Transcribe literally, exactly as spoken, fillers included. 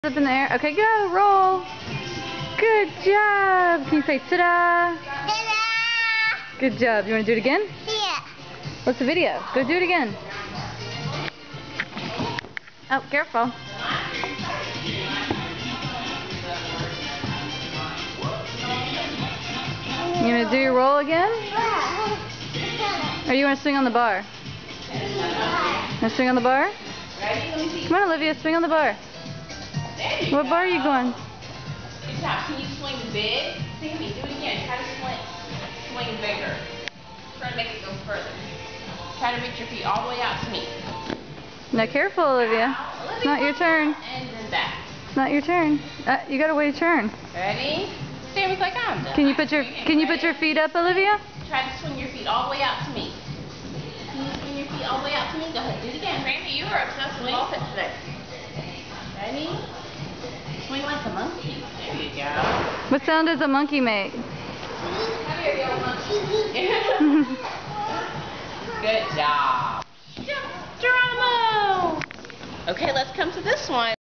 Up in the air. Okay, go. Roll. Good job. Can you say ta-da? Ta-da! Good job. You want to do it again? Yeah. What's the video? Go do it again. Oh, careful. You want to do your roll again? Or you want to swing on the bar? Want to swing on the bar? Come on, Olivia, swing on the bar. What bar are you going? Good job. Can you swing big? Sammy, do it again. Try to swing. Swing bigger. Try to make it go further. Try to reach your feet all the way out to me. Now careful, Olivia. Olivia, It's not your turn. And then back. It's not your turn. Uh, you gotta wait a turn. Ready? Sammy's like I'm done. Can you put your Can you put your feet up, Olivia? Try to swing your feet all the way out to me. Can you swing your feet all the way out to me? Go ahead. Do it again. Sammy, you were obsessed with ball pit today. Ready? Swing like a monkey. There you go. What sound does a monkey make? Come here, you monkey. Good job. Geronimo! Okay, let's come to this one.